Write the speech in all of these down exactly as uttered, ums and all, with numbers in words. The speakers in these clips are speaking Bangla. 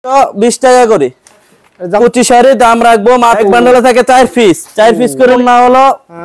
বিশ টাকা করে কুচি শাড়ির দাম রাখবো এক বান্ডেলে থাকে চার পিস চার পিস করে না হলো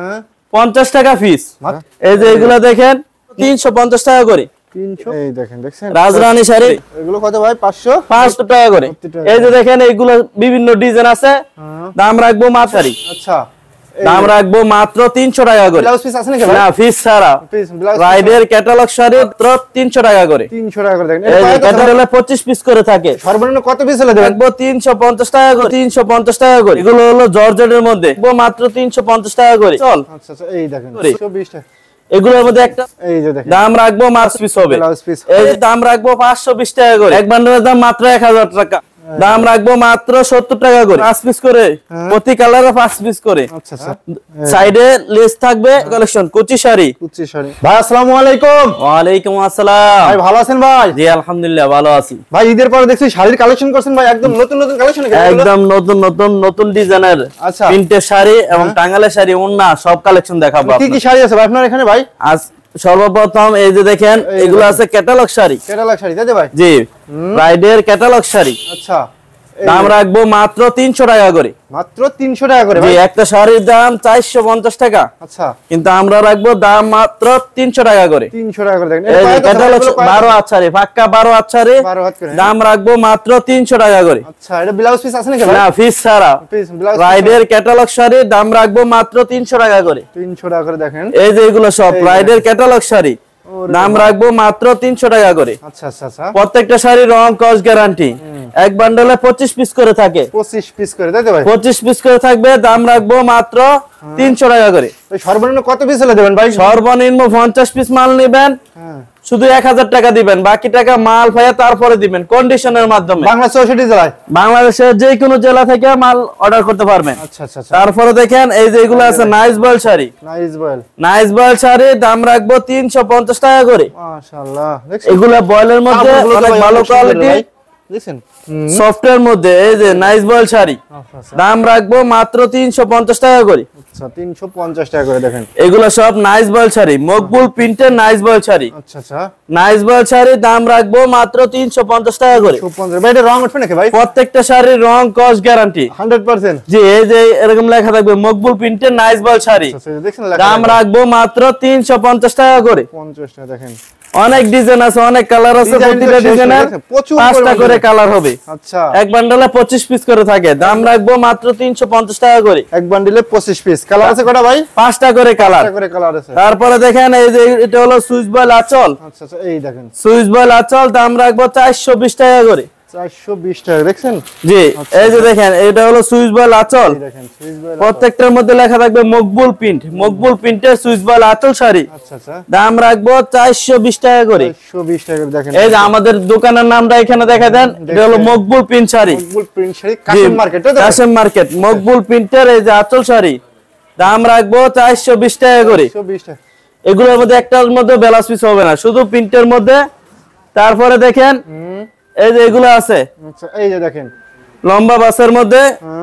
পঞ্চাশ টাকা পিস। এই যে এগুলো দেখেন তিনশো পঞ্চাশ টাকা করে এই দেখেন দেখছেন রাজরানী শাড়ি এগুলো কত ভাই পাঁচশো পাঁচশো টাকা করে। এই যে দেখেন এইগুলো বিভিন্ন ডিজাইন আছে দাম রাখবো মাত্র আচ্ছা দাম রাখবো মাত্র তিনশো টাকা করে। ব্লাউজ পিস আছে নাকি না পিস ছাড়া রাইডের ক্যাটালগ শাড়ি মাত্র তিনশো টাকা করে তিনশো টাকা করে দেখেন এই ক্যাটালগে পঁচিশ পিস করে থাকে সর্বনিম্ন কত পিস হলে দেবেন রাখবো তিনশো পঞ্চাশ টাকা করে তিনশো পঞ্চাশ টাকা করে এগুলো হলো জর্জেটের মধ্যে মাত্র তিনশো পঞ্চাশ টাকা করে চল। আচ্ছা আচ্ছা এই দেখেন একশো বিশ টাকা এগুলোর মধ্যে একটা এই যে দেখেন দাম রাখবো মাত্র পিস হবে এই দাম রাখবো পাঁচশো বিশ টাকা করে এক বান্ডেলের দাম মাত্র এক হাজার টাকা দাম রাখবো মাত্র সত্তর টাকা করে পাঁচ পিস করে প্রতি কালারে পাঁচ পিস করে। আচ্ছা আচ্ছা সাইডে লেস থাকবে কালেকশন কুচি শাড়ি কুচি শাড়ি ভাই আসসালামু আলাইকুম। ওয়া আলাইকুম আসসালাম ভাই ভালো আছেন ভাই? জি আলহামদুলিল্লাহ ভালো আছি ভাই ঈদের পরে দেখছি শাড়ির কালেকশন করছেন ভাই একদম নতুন নতুন কালেকশন একদম নতুন নতুন নতুন ডিজাইনের আচ্ছা প্রিন্টের শাড়ি এবং টাঙ্গালের শাড়ি ওন্না সব কালেকশন দেখাবো। কি কি শাড়ি আছে ভাই আপনার এখানে ভাই? আজ সর্বপ্রথম এই যে দেখেন এগুলো আছে ক্যাটালগ শাড়ি ক্যাটালগ শাড়ি তাই তো ভাই? জি রাইডের ক্যাটালগ শাড়ি আচ্ছা দাম রাখবো মাত্র তিনশো টাকা করে মাত্র তিনশো টাকা করে ভাই একটা শাড়ির দাম চারশো পঞ্চাশ টাকা আচ্ছা কিন্তু আমরা রাখবো দাম মাত্র তিনশো টাকা করে তিনশো টাকা করে দেখেন এই ক্যাটালগ বারো আছারে পাক্কা বারো আছারে বারো হাত করে দাম রাখবো মাত্র তিনশো টাকা করে। আচ্ছা এটা ব্লাউজ পিস আছে নাকি ভাই? না পিস ছাড়া পিস ব্লাউজ রাইডের ক্যাটালগ শাড়ি দাম রাখবো মাত্র তিনশো টাকা করে তিনশো টাকা করে দেখেন এই যে এগুলো সব রাইডের ক্যাটালগ শাড়ি দাম রাখবো মাত্র তিনশো টাকা করে। আচ্ছা আচ্ছা আচ্ছা প্রত্যেকটা শাড়ি রং কস গ্যারান্টি এক বান্ডেলে পঁচিশ পিস করে থাকে পঁচিশ পিস করে তাই তো ভাই? পঁচিশ পিস করে থাকবে দাম রাখবো মাত্র তিনশো টাকা করে। সর্বনিম্ন কত পিস হলে দেবেন ভাই? সর্বনিম্ন পঞ্চাশ পিস মাল নেবেন শুধু এক হাজার টাকা দিবেন বাকি টাকা মাল পাইয়া তারপরে দিবেন কন্ডিশনের মাধ্যমে। বাংলা চৌষট্টি জেলায় বাংলাদেশের যে কোনো জেলা থেকে মাল অর্ডার করতে পারবেন। আচ্ছা আচ্ছা তারপরে দেখেন এই যে এগুলো আছে nice voile sari nice voile nice voile sari দাম রাখবো তিনশো পঞ্চাশ টাকা করে। মাশাআল্লাহ এগুলা বয়েলের মধ্যে অনেক ভালো কোয়ালিটি দেখছেন সফটওয়্যার মধ্যে এই যে নাইস বয়েল শাড়ি দাম রাখবো মাত্র তিনশো পঞ্চাশ টাকা করে। আচ্ছা তিনশো পঞ্চাশ টাকা করে দেখেন এগুলা সব নাইস বয়েল শাড়ি মকবুল প্রিন্টের নাইস বয়েল শাড়ি। আচ্ছা আচ্ছা নাইস বয়েল শাড়ি দাম রাখবো মাত্র তিনশো পঞ্চাশ টাকা করে। ভাই এটা রং উঠবে নাকি ভাই? প্রত্যেকটা শাড়ির রং কস গ্যারান্টি একশো পার্সেন্ট জি এই যে এরকম লেখা থাকবে মকবুল প্রিন্টের নাইস বয়েল শাড়ি দেখছেন দাম রাখবো মাত্র তিনশো পঞ্চাশ টাকা করে। পঞ্চাশ টাকা দেখেন অনেক ডিজাইন আছে অনেক কালার আছে প্রতিটা ডিজাইনের পাঁচটা করে কালার হবে। আচ্ছা এক বান্ডেলে পঁচিশ পিস করে থাকে দাম রাখবো মাত্র তিনশো পঞ্চাশ টাকা করে। এক বান্ডেলে পঁচিশ পিস কালার আছে কয়টা ভাই? পাঁচটা করে কালার করে কালার আছে। তারপরে দেখেন এই যে এটা হলো সুইচ বয়েল আঁচল আচ্ছা আচ্ছা এই দেখেন সুইচ বয়েল আঁচল দাম রাখবো চারশো বিশ টাকা করে। চারশো বিশ টাকা দেখছেন জি এই যে দেখেন এটা হলো সুইচ বয়েল আঁচল দেখেন সুইচ বয়েল প্রত্যেকটার মধ্যে লেখা থাকবে মকবুল প্রিন্ট মকবুল প্রিন্টের সুইচ বয়েল আঁচল শাড়ি আচ্ছা আচ্ছা দাম রাখবো চারশো বিশ টাকা করে। চারশো বিশ টাকা দেখেন এই যে আমাদের দোকানের নামটা এখানে দেখা দেন এটা হলো Maqbool print sari Maqbool print sari Kashem market Kashem market Maqbool প্রিন্টের এই যে আঁচল শাড়ি দাম রাখবো চারশো বিশ টাকা করে। চারশো বিশ টাকা এগুলোর মধ্যে একটার মধ্যে ব্লাউজ পিস হবে না শুধু প্রিন্টের মধ্যে। তারপরে দেখেন এই যে এগুলো আছে আচ্ছা এই যে দেখেন লম্বা বাসের মধ্যে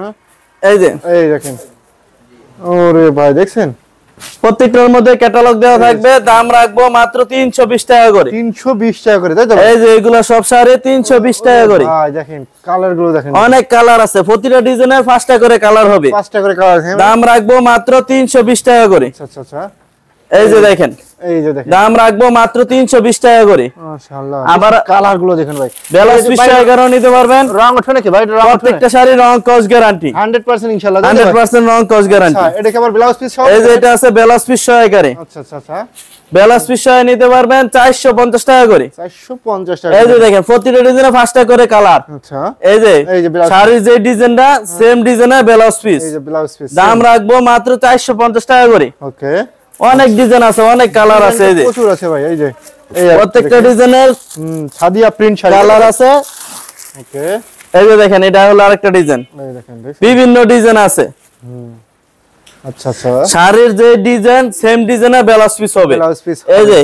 এই যে এই দেখেন ওরে ভাই দেখছেন প্রত্যেকটার মধ্যে ক্যাটালগ দেওয়া থাকবে দাম রাখবো মাত্র তিনশো বিশ টাকা করে। তিনশো বিশ টাকা করে তাই তো? এই যে এগুলো সব শাড়ি তিনশো বিশ টাকা করে। ভাই দেখেন কালার গুলো দেখেন অনেক কালার আছে প্রতিটা ডিজাইনের পাঁচটা করে কালার হবে পাঁচটা করে কালার আছে দাম রাখবো মাত্র তিনশো বিশ টাকা করে। আচ্ছা আচ্ছা আচ্ছা এই যে দেখেন এই যে দেখেন দাম রাখবো মাত্র তিনশো বিশ টাকা করে। মাশাআল্লাহ আবার কালার গুলো দেখেন ভাই ব্লাউজ পিস টাকা নিতে পারবেন রং ওঠে নাকি ভাই? রং প্রত্যেকটা শাড়ি রং কস গ্যারান্টি একশো পার্সেন্ট ইনশাআল্লাহ একশো পার্সেন্ট রং কস গ্যারান্টি। আচ্ছা এটা কি আবার ব্লাউজ পিস সহ? এই যে এটা আছে ব্লাউজ পিস সহকারে আচ্ছা আচ্ছা আচ্ছা ব্লাউজ পিস সহ নিতে পারবেন চারশো পঞ্চাশ টাকা করে। চারশো পঞ্চাশ টাকা এই যে দেখেন প্রতিটা ডিজাইনে পাঁচটা করে কালার। আচ্ছা এই যে এই যে শাড়ির যে ডিজাইনটা সেম ডিজাইনের ব্লাউজ পিস এই যে ব্লাউজ পিস দাম রাখবো মাত্র চারশো পঞ্চাশ টাকা করে। ওকে অনেক ডিজাইন আছে অনেক কালার আছে এই যে প্রচুর আছে ভাই এই যে এই প্রত্যেকটা ডিজাইনের সাদিয়া প্রিন্ট শাড়ি কালার আছে। ওকে এই যে দেখেন এটা হলো আরেকটা ডিজাইন এই দেখেন বিভিন্ন ডিজাইন আছে। আচ্ছা আচ্ছা শাড়ির যে ডিজাইন সেম ডিজাইনের ব্লাউজ পিস হবে। ব্লাউজ পিস এই যে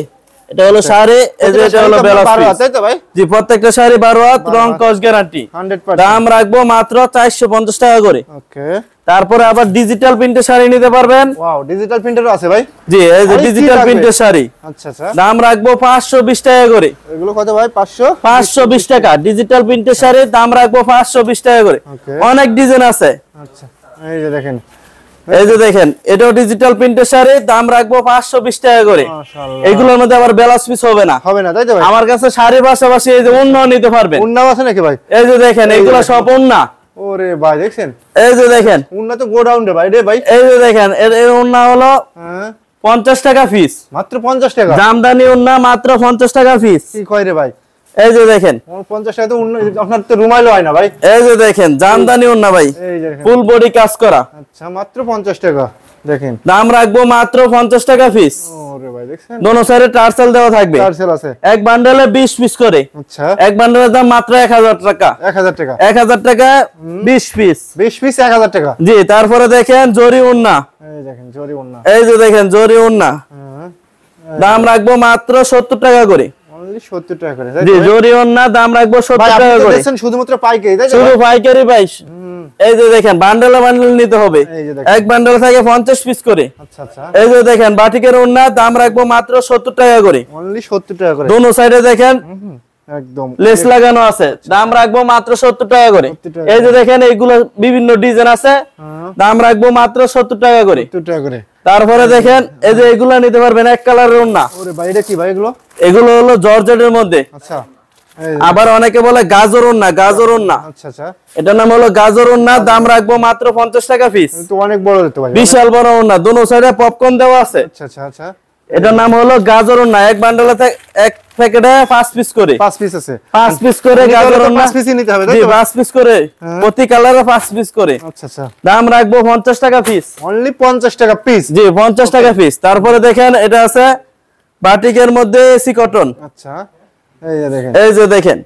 এটা হলো শাড়ি, এই যে এটা হলো ব্লাউজ বারো পিস। হাত, তাই তো ভাই? জি, প্রত্যেকটা শাড়ি বারো হাত, রং কস গ্যারান্টি। Hundred percent. দাম রাখবো মাত্র চারশো পঞ্চাশ টাকা করে। ওকে। তারপরে আবার ডিজিটাল প্রিন্টের শাড়ি নিতে পারবেন। ওয়াও, ডিজিটাল প্রিন্টারও আছে ভাই? জি, এই যে আর কি ডিজিটাল লাগবে? প্রিন্টের শাড়ি। আচ্ছা আচ্ছা। দাম রাখবো পাঁচশো বিশ টাকা করে। এগুলো কত ভাই? পাঁচশো? পাঁচশো বিশ টাকা ডিজিটাল প্রিন্টের শাড়ি, দাম রাখবো পাঁচশো বিশ টাকা করে। ওকে। অনেক ডিজাইন আছে। আচ্ছা, এই যে দেখেন, এই যে দেখেন, এটাও ডিজিটাল প্রিন্টের শাড়ি, দাম রাখবো পাঁচশো বিশ টাকা করে। মাশাআল্লাহ। এগুলোর মধ্যে আবার ব্লাউজ পিস হবে না। হবে না, তাই তো ভাই? আমার কাছে শাড়ির পাশাপাশি এই যে ওড়নাও নিতে পারবেন। উন্নাও আছে নাকি ভাই? এই যে দেখেন, এগুলো সব ওড়না। ওরে ভাই, দেখছেন? এই যে দেখেন, উন্না তো গোডাউন রে ভাই রে ভাই। এই যে দেখেন, এর এর ওড়না হলো হ্যাঁ, পঞ্চাশ টাকা পিস। মাত্র পঞ্চাশ টাকা? জামদানি ওড়না মাত্র পঞ্চাশ টাকা পিস। কি কয় রে ভাই? এই যে দেখেন, পঞ্চাশ টাকা তো উন্না, আপনার তো রুমাইলো হয় না ভাই। এই যে দেখেন, জামদানি ওড়না ভাই, এই যে দেখেন। ফুল বডি কাজ করা। আচ্ছা, মাত্র পঞ্চাশ টাকা, দেখেন। দাম রাখবো মাত্র পঞ্চাশ টাকা পিস। ওরে ভাই, দেখছেন? দোনো সাইডে টার্সেল দেওয়া থাকবে। টার্সেল আছে? এক বান্ডেলে বিশ পিস করে। আচ্ছা, এক বান্ডেলের দাম মাত্র এক হাজার টাকা। এক হাজার টাকা? এক হাজার টাকা বিশ পিস। বিশ পিস এক হাজার টাকা? জি, তারপরে দেখেন জরি ওড়না। এই দেখেন, জরি উন্না। এই যে দেখেন জরি ওড়না, হ্যাঁ, দাম রাখবো মাত্র সত্তর টাকা করে। অনলি সত্তর টাকা করে, তাই জি, তো ভাই? জরি ওড়না দাম রাখবো ভাই, সত্তর আপনি টাকা তো করে। দেখছেন শুধুমাত্র পাইকারি, তাই তো শুধু ভাই? পাইকারি পাইস। হুম, এই যে দেখেন, বান্ডেলে বান্ডেল নিতে হবে। এই যে দেখেন। এক বান্ডেল থাকে পঞ্চাশ পিস করে। আচ্ছা আচ্ছা, এই যে দেখেন, বাটিকের ওড়না, দাম রাখবো মাত্র সত্তর টাকা করে। অনলি সত্তর টাকা করে। দোনো সাইডে দেখেন হুম, একদম লেস লাগানো আছে, দাম রাখবো মাত্র সত্তর টাকা করে। সত্তর টাকা। এই যে দেখেন, এইগুলো বিভিন্ন ডিজাইন আছে, হ্যাঁ, দাম রাখবো মাত্র সত্তর টাকা করে। সত্তর টাকা করে। তারপরে দেখেন, এই যে এগুলো নিতে পারবেন এক কালারের ওড়না। ওরে ভাই, এটা কি ভাই এগুলো? এগুলো হলো জর্জেটের মধ্যে। আচ্ছা, এই যে, আবার অনেকে বলে গাজর ওড়না, গাজর ওড়না। আচ্ছা আচ্ছা, এটার নাম হলো গাজর ওড়না, দাম রাখবো মাত্র পঞ্চাশ টাকা পিস। এটা তো অনেক বড় তো ভাই। বিশাল বড় ওড়না, দোনো সাইডে পপকর্ন দেওয়া আছে। আচ্ছা আচ্ছা আচ্ছা, এটার নাম হলো গাজর ওড়না। এক বান্ডেলে এক প্যাকেটে পাঁচ পিস করে। পাঁচ পিস আছে? পাঁচ পিস করে গাজর ওড়না। পাঁচ পিসই নিতে হবে, তাই জি, তো? পাঁচ পিস করে, প্রতি কালারে পাঁচ পিস করে। আচ্ছা আচ্ছা, দাম রাখবো পঞ্চাশ টাকা পিস। অনলি পঞ্চাশ টাকা পিস? জি, পঞ্চাশ টাকা পিস। তারপরে দেখেন, এটা আছে বাটিকের মধ্যে এসি কটন। আচ্ছা, এই যে দেখেন। এই যে দেখেন,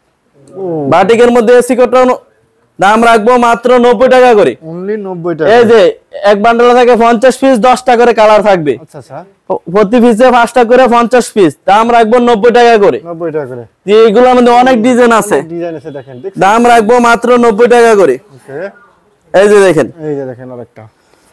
ও, বাটিকের মধ্যে এসি কটন, দাম রাখবো মাত্র নব্বই টাকা করে। অনলি নব্বই টাকা? এই যে এক বান্ডেলে থাকে পঞ্চাশ পিস, দশটা করে কালার থাকবে। আচ্ছা আচ্ছা, প্রতি পিসে পাঁচটা করে পঞ্চাশ পিস, দাম রাখবো নব্বই টাকা করে। নব্বই টাকা করে? যে এগুলোর মধ্যে অনেক ডিজাইন আছে, ডিজাইন আছে, দেখেন, দেখছেন? দাম রাখবো মাত্র নব্বই টাকা করে। ওকে, এই যে দেখেন, এই যে দেখেন আরেকটা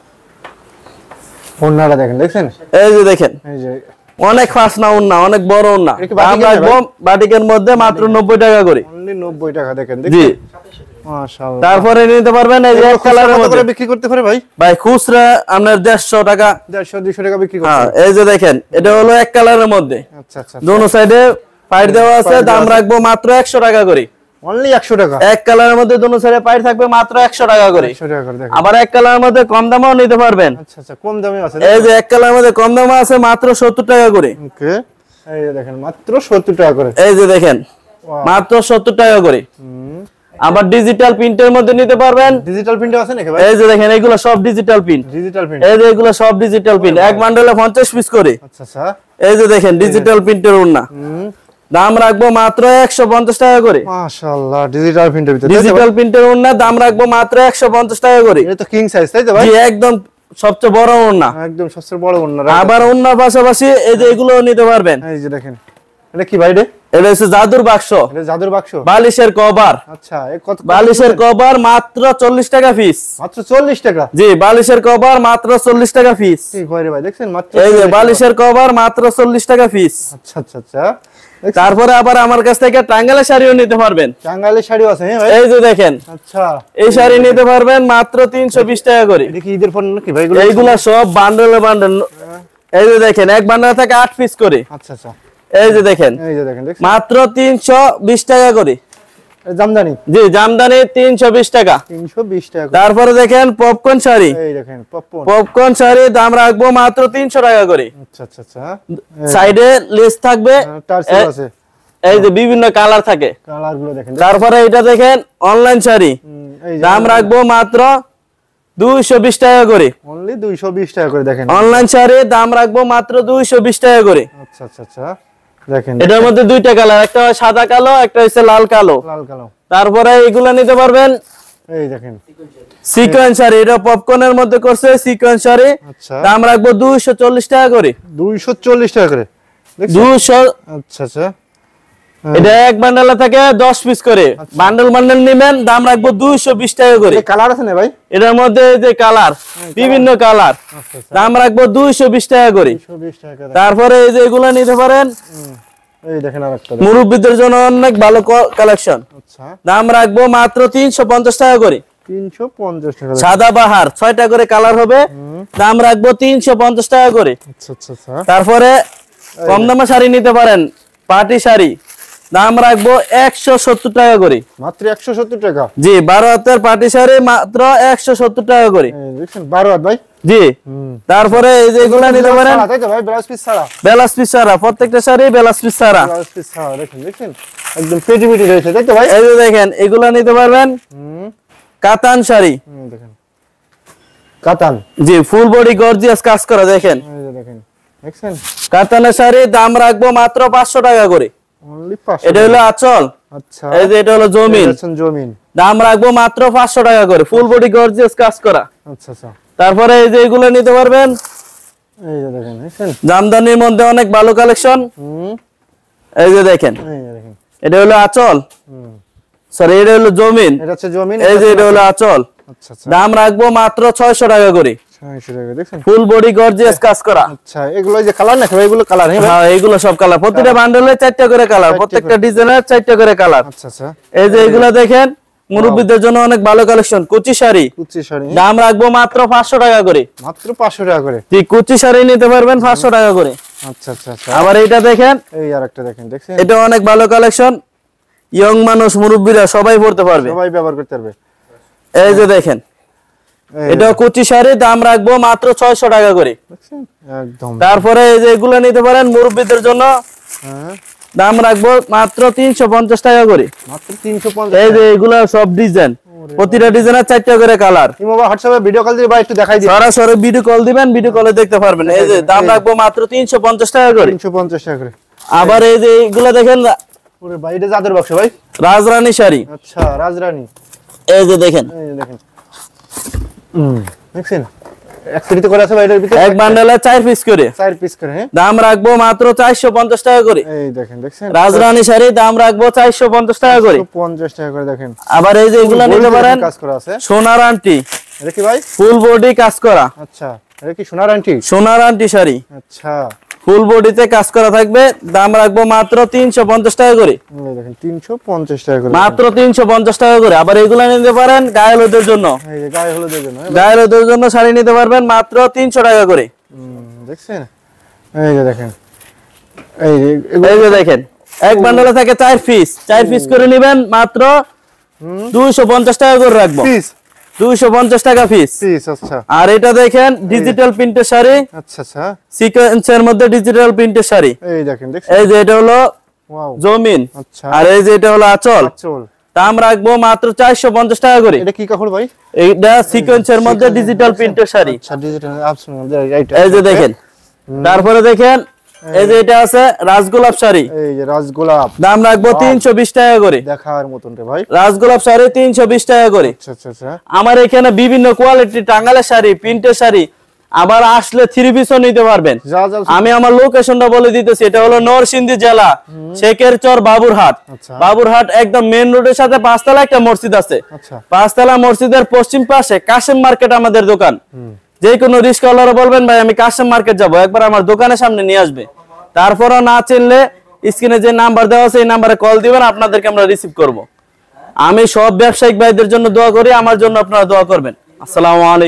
ওন্নাটা দেখেন, দেখছেন? এই যে দেখেন, এই যে অনেক ফাঁসনা ওড়না, অনেক বড় ওড়না, এটা কি দাম বাটিকের রাখবো বাটিকের মধ্যে মাত্র নব্বই টাকা করে। অনলি নব্বই টাকা, দেখেন, জি, দেখছেন? মাশাআল্লাহ। তারপরে নিতে পারবেন এই যে এক কালারের কত মধ্যে। করে বিক্রি করতে পারে ভাই? ভাই খুচরা আপনার দেড়শো টাকা। দেড়শো দুইশো টাকা বিক্রি হ্যাঁ, করতে? এই যে দেখেন, এটা হলো এক কালারের মধ্যে, আচ্ছা আচ্ছা, দোনো সাইডে পাইট দেওয়া আছে, পাইট দেওয়া দাম আছে। রাখবো মাত্র একশো টাকা করে। অনলি একশো টাকা? এক কালারের মধ্যে দোনো সাইডে পাইট থাকবে মাত্র একশো টাকা করে। একশো টাকা করে, দেখেন। আবার এক কালারের মধ্যে কম দামেও নিতে পারবেন। আচ্ছা আচ্ছা, কম দামে আছে? এই যে এক কালারের মধ্যে কম দামে আছে মাত্র সত্তর টাকা করে। ওকে, এই যে দেখেন, মাত্র সত্তর টাকা করে? এই যে দেখেন, Wow. মাত্র সত্তর টাকা করে। হুম, আবার ডিজিটাল প্রিন্টের মধ্যে নিতে পারবেন। ডিজিটাল প্রিন্ট আছে নাকি ভাই? এই যে দেখেন, এগুলো সব ডিজিটাল প্রিন্ট। Digital print? এই যে এগুলো সব ডিজিটাল প্রিন্ট, এক বান্ডেলে পঞ্চাশ পিস করে। আচ্ছা আচ্ছা, এই যে দেখেন, ডিজিটাল প্রিন্টের ওড়না, হুম, দাম রাখবো মাত্র একশো পঞ্চাশ টাকা করে। মাশাআল্লাহ, ডিজিটাল প্রিন্টের ভিতরে? ডিজিটাল প্রিন্টের ওড়না, দাম রাখবো মাত্র একশো পঞ্চাশ টাকা করে। এটা তো কিং সাইজ, তাই তো ভাই? জি, একদম সবচেয়ে বড় ওড়না। একদম সবচেয়ে বড় ওন্না। আবার ওড়নার পাশাপাশি এই যে এগুলো নিতে পারবেন। এই যে দেখেন, এটা কি ভাই রে? এটা হচ্ছে জাদুর বাক্স, এটা জাদুর বাক্স? বালিশের কভার। আচ্ছা, এ কত? বালিশের কভার মাত্র চল্লিশ টাকা পিস। মাত্র চল্লিশ টাকা? জি, বালিশের কভার মাত্র চল্লিশ টাকা পিস। কি কয় রে ভাই, দেখছেন? মাত্র এই যে চল্লিশ টাকা। বালিশের কভার মাত্র চল্লিশ টাকা পিস। আচ্ছা আচ্ছা আচ্ছা, দেখছেন? তারপরে আবার আমার কাছ থেকে টাঙ্গাইলের শাড়িও নিতে পারবেন। টাঙ্গাইলের শাড়িও আছে? হ্যাঁ ভাই। এই যে দেখেন, আচ্ছা, এই শাড়ি নিতে পারবেন মাত্র তিনশো বিশ টাকা করে। এটা কি ঈদের পণ্য নাকি ভাই এগুলো? এইগুলা সব বান্ডেলে বান্ডেল। এই যে দেখেন, এক বান্ডেল থেকে আট পিস করে। আচ্ছা আচ্ছা, এই যে দেখেন, এই যে দেখেন, দেখছেন? মাত্র তিনশো বিশ টাকা করে। এটা জামদানি? জি, জামদানি তিনশো বিশ টাকা। তিনশো বিশ টাকা করে। তারপরে দেখেন পপকর্ন শাড়ি, এই দেখেন, পপকর্ন? পপকর্ন শাড়ি দাম রাখবো মাত্র তিনশো টাকা করে। আচ্ছা আচ্ছা আচ্ছা, সাইডে লেস থাকবে, টার্সেল আছে? এই যে বিভিন্ন কালার থাকে। কালার গুলো দেখেন। তারপরে এটা দেখেন অনলাইন শাড়ি, হুম, এই যে দাম রাখবো মাত্র দুইশো বিশ টাকা করে। অনলি দুইশো বিশ টাকা করে, দেখেন। অনলাইন শাড়ি দাম রাখবো মাত্র দুইশো বিশ টাকা করে। আচ্ছা আচ্ছা আচ্ছা, দেখেন, এটার মধ্যে দুইটা কালার, একটা হয় সাদা কালো, একটা হচ্ছে লাল কালো। লাল কালো? তারপরে এগুলো নিতে পারবেন এই দেখেন, সিকোয়েন্স শাড়ি, এটা পপকর্নের মধ্যে করছে সিকোয়েন্স শাড়ি, আচ্ছা, দাম রাখবো দুইশো চল্লিশ টাকা করে। দুইশো চল্লিশ টাকা করে? দুইশো। আচ্ছা আচ্ছা, এটা এক বান্ডেলে থাকে দশ পিস করে, বান্ডেল বান্ডেল নেবেন দাম রাখবো দুইশো বিশ টাকা করে। কালার আছে না ভাই এটার মধ্যে যে কালার, বিভিন্ন কালার, দাম রাখবো দুইশো বিশ টাকা করে। দুইশো বিশ টাকা। তারপরে এই যে এগুলো নিতে পারেন, এই দেখেন আরেকটা মুরব্বিদের জন্য অনেক ভালো কালেকশন। আচ্ছা, দাম রাখবো মাত্র তিনশো পঞ্চাশ টাকা করে। তিনশো পঞ্চাশ টাকা। সাদা বাহার ছয়টা করে কালার হবে, দাম রাখবো তিনশো পঞ্চাশ টাকা করে। আচ্ছা আচ্ছা আচ্ছা। তারপরে কম দামে শাড়ি নিতে পারেন, পার্টি শাড়ি, দাম রাখবো একশো সত্তর টাকা করে। মাত্র একশো সত্তর টাকা। জি, বারো হাতের পার্টি শাড়ি মাত্র একশো সত্তর টাকা করে। দেখছেন বারো হাত ভাই। জি, তারপরে এই যে এগুলা নিতে পারেন, তাই তো ভাই, ব্লাউজ পিস ছাড়া। ব্লাউজ পিস ছাড়া, প্রত্যেকটা শাড়ি ব্লাউজ পিস ছাড়া। ব্লাউজ পিস ছাড়া দেখেন, দেখছেন একদম পেটি পেটি রয়েছে, তাই তো ভাই। এই যে দেখেন এগুলা নিতে পারবেন, হুম কাতান শাড়ি। হুম দেখেন কাতান। জি, ফুল বডি গর্জিয়াস কাজ করা, দেখেন এই যে দেখেন, দেখছেন কাতানের শাড়ি, দাম রাখবো মাত্র পাঁচশো টাকা করে। অনলি পাঁচশো। এটা হলো আঁচল। আচ্ছা, এই যে এটা হলো জমিন, দেখছেন জমিন, দাম রাখবো মাত্র পাঁচশো টাকা করে, ফুল বডি গর্জিয়াস কাজ করা। আচ্ছা আচ্ছা। তারপরে এই যে এগুলো নিতে পারবেন, এই যে দেখেন, দেখছেন জামদানির মধ্যে অনেক ভালো কালেকশন। হুম এই যে দেখেন, এই যে দেখেন, এটা হলো আঁচল, হুম সরি এটা হলো জমিন। এটা হচ্ছে জমিন, এই যে এটা হলো আঁচল, আচ্ছা আচ্ছা, দাম রাখবো মাত্র ছয়শো টাকা করে, ছয়শো টাকা। দেখছেন ফুল বডি গর্জিয়াস কাজ করা। আচ্ছা, এগুলো এই যে কালার না ভাই, এগুলো কালার। হ্যাঁ, এগুলো সব কালার, প্রতিটা বান্ডেলে চারটা করে কালার, প্রত্যেকটা ডিজাইনের চারটা করে কালার। আচ্ছা আচ্ছা। এই যে এগুলো দেখেন, মুরব্বিদের জন্য অনেক ভালো কালেকশন, কুচি শাড়ি, কুচি শাড়ি, দাম রাখবো মাত্র পাঁচশো টাকা করে। মাত্র পাঁচশো টাকা করে। ঠিক, কুচি শাড়ি নিতে পারবেন পাঁচশো টাকা করে। আচ্ছা আচ্ছা আচ্ছা। আবার এইটা দেখেন, এই আরেকটা দেখেন, দেখছেন এটা অনেক ভালো কালেকশন, ইয়ং মানুষ, মুরব্বিরা সবাই পড়তে পারবে। সবাই ব্যবহার করতে পারবে। এই যে দেখেন, এই এটা কুচি শাড়ি, দাম রাখবো মাত্র ছয়শো টাকা করে। দেখছেন একদম। তারপরে এই যে এগুলো নিতে পারেন মুরব্বিদের জন্য, হ্যাঁ, দাম রাখবো মাত্র তিনশো পঞ্চাশ টাকা করে। মাত্র তিনশো পঞ্চাশ। এই যে এগুলা সব ডিজাইন, প্রতিটা ডিজাইনের চারটা করে কালার। ইমোবা হোয়াটসঅ্যাপে ভিডিও কল দিয়ে ভাই একটু দেখাই দিই। সরাসরি ভিডিও কল দিবেন, ভিডিও কলে দেখতে পারবেন। এই যে দাম রাখবো মাত্র তিনশো পঞ্চাশ টাকা করে। তিনশো পঞ্চাশ টাকা করে। আবার এই যে এগুলা দেখেন, ওরে ভাই, এটা জাদুর বাক্স ভাই। রাজরানী শাড়ি। আচ্ছা, রাজরানী। এই যে দেখেন, এই যে দেখেন, হুম দেখছেন এক পিস করে আছে ভাই, এটার ভিতরে এক বান্ডেলে চার পিস করে, চার পিস করে। হ্যাঁ, দাম রাখবো মাত্র চারশো পঞ্চাশ টাকা করে। এই দেখেন, দেখছেন রাজরানী শাড়ি, দাম রাখবো চারশো পঞ্চাশ টাকা করে। পঞ্চাশ টাকা করে। দেখেন আবার এই যে এগুলা নিতে পারেন, কাজ করা আছে, সোনার আন্টি, এটা কি ভাই? ফুল বডি কাজ করা। আচ্ছা, এটা কি সোনার আন্টি? সোনার আন্টি শাড়ি, আচ্ছা, ফুল বডিতে কাজ করা থাকবে, দাম রাখবো মাত্র তিনশো পঞ্চাশ টাকা করে। এই দেখেন তিনশো পঞ্চাশ টাকা করে, মাত্র তিনশো পঞ্চাশ টাকা করে। আবার এগুলা নিতে পারেন গায়ে হলুদের জন্য, এই যে গায়ে হলুদের জন্য। গায়ে হলুদের জন্য শাড়ি নিতে পারবেন মাত্র তিনশো টাকা করে। হুম দেখছেন, এই যে দেখেন, এই যে এই যে দেখেন, এক বান্ডেলে থাকে চার পিস, চার পিস করে নেবেন মাত্র দুইশো পঞ্চাশ টাকা করে রাখবো, পিস দুইশো পঞ্চাশ টাকা পিস। পিস। আচ্ছা, আর এটা দেখেন ডিজিটাল প্রিন্টের শাড়ি, আচ্ছা আচ্ছা, সিকোয়েন্সের মধ্যে ডিজিটাল প্রিন্টের শাড়ি। এই দেখেন, দেখছেন এই যে এটা হলো ওয়াও, জমিন, আচ্ছা, আর এই যে এটা হলো আঁচল, চল। দাম রাখবো মাত্র চারশো পঞ্চাশ টাকা করে। এটা কি কাপড় ভাই? এইটা সিকোয়েন্সের মধ্যে ডিজিটাল প্রিন্টের শাড়ি। আচ্ছা, ডিজিটাল অপশন রাইট। এই যে দেখেন, তারপরে দেখেন এই যে এটা আছে রাজগোলাপ শাড়ি, এই যে রাজগোলাপ, দাম রাখবো তিনশো বিশ টাকা করে। দেখার মতন রে ভাই, রাজগোলাপ শাড়ি তিনশো বিশ টাকা করে। আচ্ছা আচ্ছা আচ্ছা। আমার এখানে বিভিন্ন কোয়ালিটি টাঙ্গালের শাড়ি, প্রিন্টের শাড়ি, আবার আসলে থ্রি পিসও নিতে পারবেন। যা যা, আমি আমার লোকেশনটা বলে দিতেছি, এটা হলো নরসিংদী জেলা, শেখেরচর বাবুরহাট। আচ্ছা, বাবুরহাট একদম মেন রোডের সাথে পাঁচতলা একটা মসজিদ আছে, আচ্ছা, পাঁচতলা মসজিদের পশ্চিম পাশে কাশেম মার্কেট আমাদের দোকান। যে কোনো রিস্কওয়ালারা বলবেন ভাই আমি কাশেম মার্কেট যাব, একবার আমার দোকানের সামনে নিয়ে আসবে। তারপরও না চিনলে স্ক্রিনে যে নাম্বার দেওয়া আছে এই নাম্বারে কল দিবেন, আপনাদেরকে আমরা রিসিভ করব। আমি সব ব্যবসায়িক ভাইদের জন্য দোয়া করি, আমার জন্য আপনারা দোয়া করবেন। আসসালামু আলাইকুম।